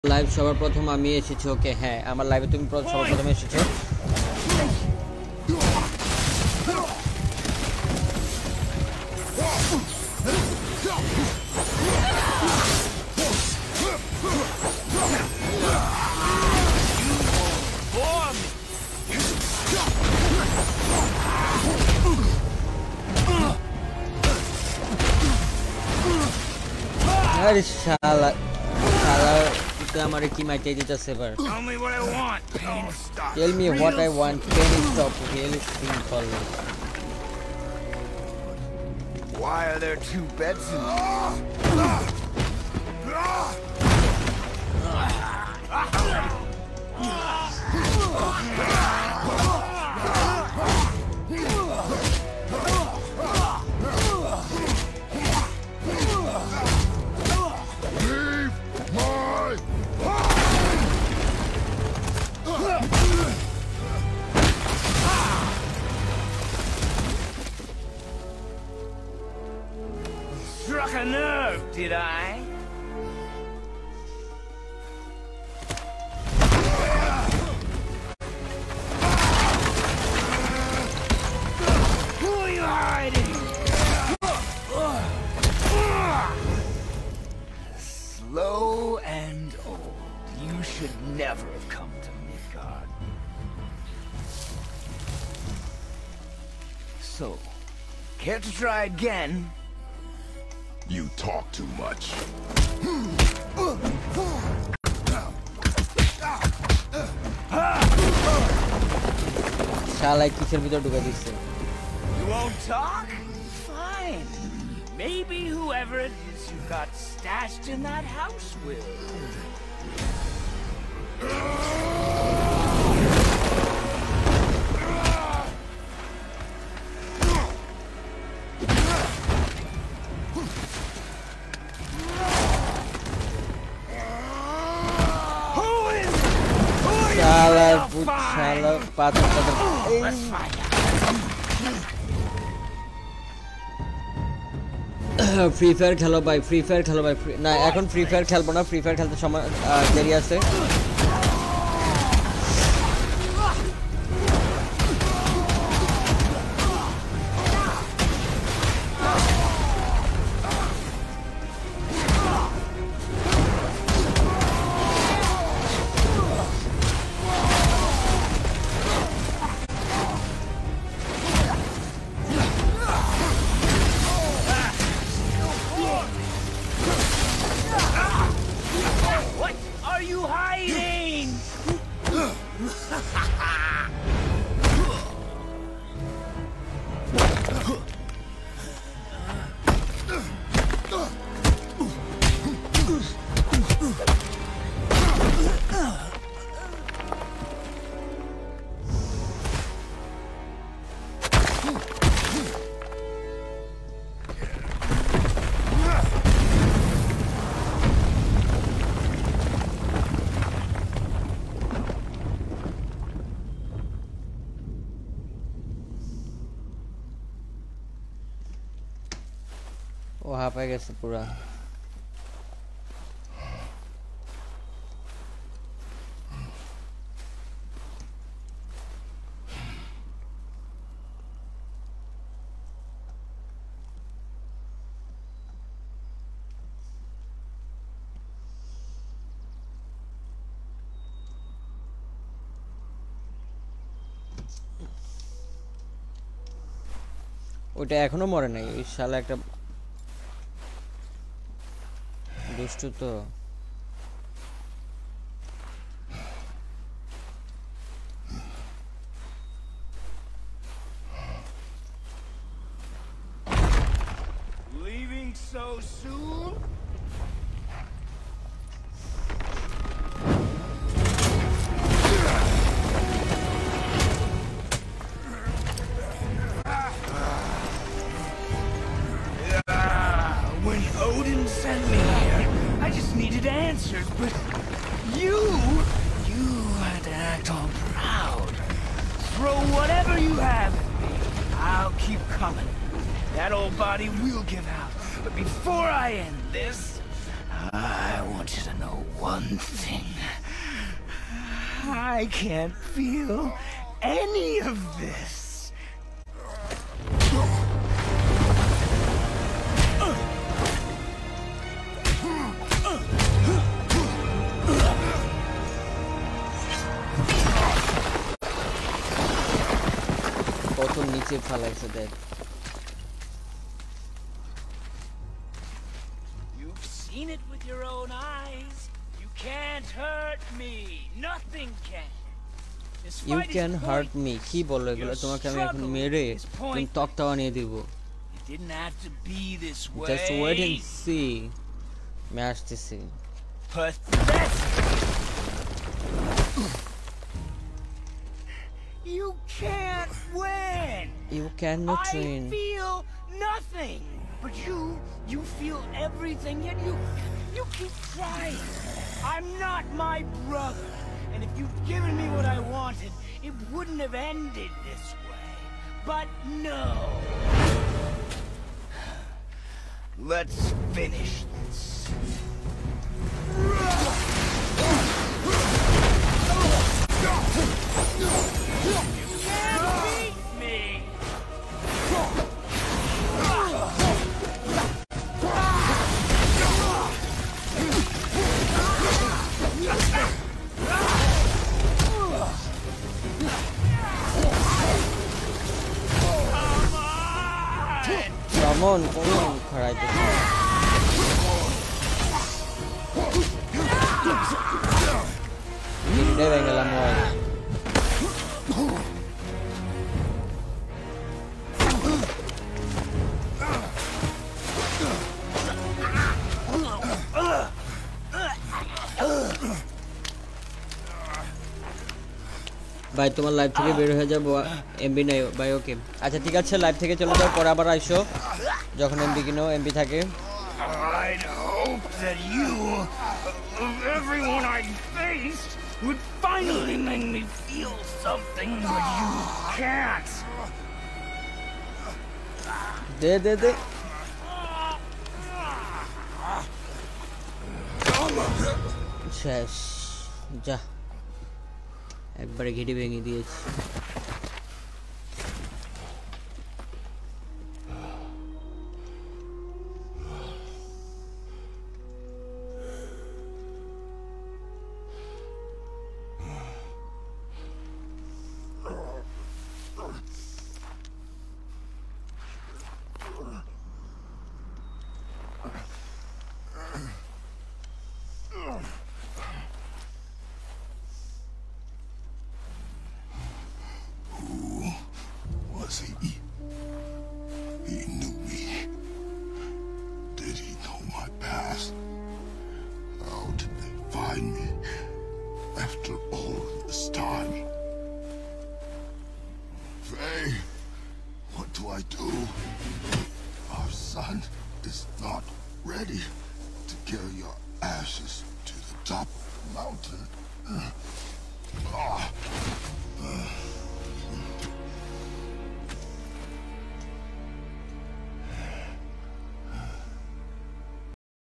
Live সবার প্রথম আমি এসেছি। ওকে, হ্যাঁ আমার লাইভে তুমি সবার প্রথমে এসেছো। আরে শালা শালা তুই আমারে কি মাইটাই দিতেছে এবার। Tell me what I want, can you stop? Really simple. Why are there two beds in Struck a nerve, did I? Who are you hiding? Slow and old. You should never have come to Midgard. So, care to try again? You talk too much. শালা কিসের ভিতর ঢুকে দিচ্ছে। You won't talk? Fine. Maybe whoever it is you got stashed in that house will. শালা পাথর free fire খেলো ভাই, free fire খেলো ভাই। না এখন ফ্রি ফায়ার খেলবো না, ফ্রি ফায়ার খেলতে সময় দেরি আছে। ও হাঁপায় গেছে পুরা। ওটা এখনো মরে নাই, ওই শালা একটা দুষ্টু তো। Leaving so soon? When Odin sent me here, I just needed answers, but you had to act all proud. Throw whatever you have at me. I'll keep coming. That old body will give out. But before I end this, I want you to know one thing. I can't feel any of this. কত নিচে ফালাইছে দেখ You've seen it with your own eyes. You can't hurt me. Nothing can. This you fight is can hurt pointless. Me কি বলো এগুলো Your তোমাকে আমি এখন struggle মেরে is তুমি pointless. তক্তা বানিয়ে দিব It didn't have to be this way. Just wait and see আমি আসতেছি Pathetic. You can't win. You can not I win feel nothing. But you feel everything, yet you keep trying. I'm not my brother. And if you'd given me what I wanted, it wouldn't have ended this way. But no. Let's finish this. You can't beat me! কেমন কোন খাড়াইতেছে তিনটে ভেঙে গেলাম ওই ভাই তোমার live থেকে বের হয়ে যাবো এমবি নাই ভাই ওকে আচ্ছা ঠিক আছে লাইভ থেকে চলে যাও পরে আবার আইসো যখন এমবি কিনো এমবি থাকে I'd hope that you, of everyone I'd faced, would finally make me feel something, but you can't. দে দে দে শেষ যা একবারে ঘিটি ভেঙে দিয়েছি Was he? He knew me. Did he know my past? How did they find me after all this time? Faye, what do I do? Our son is not ready to carry your ashes to the top of the mountain.